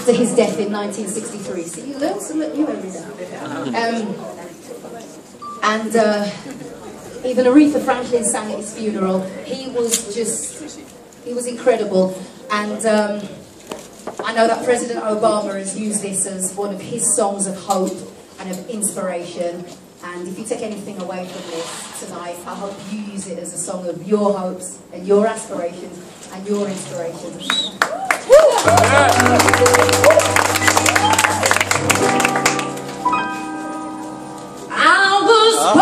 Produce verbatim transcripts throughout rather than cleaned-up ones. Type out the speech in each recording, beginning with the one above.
after his death in nineteen sixty-three. See, you learn something new every day. Um, and uh, even Aretha Franklin sang at his funeral. He was just, he was incredible. And um, I know that President Obama has used this as one of his songs of hope and of inspiration. And if you take anything away from this tonight, I hope you use it as a song of your hopes and your aspirations and your inspirations. I was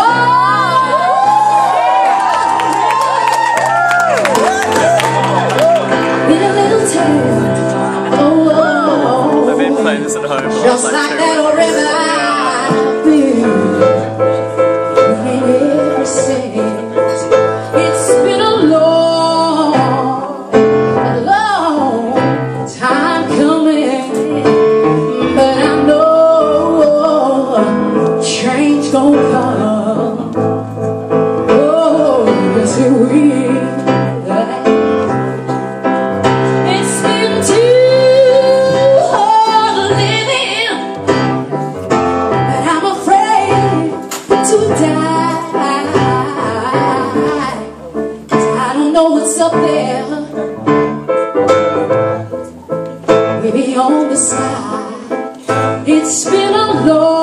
born in a little town. Oh, oh, oh. I've been playing this at home. Just like, like that river. Up there, maybe on the side, it's been a long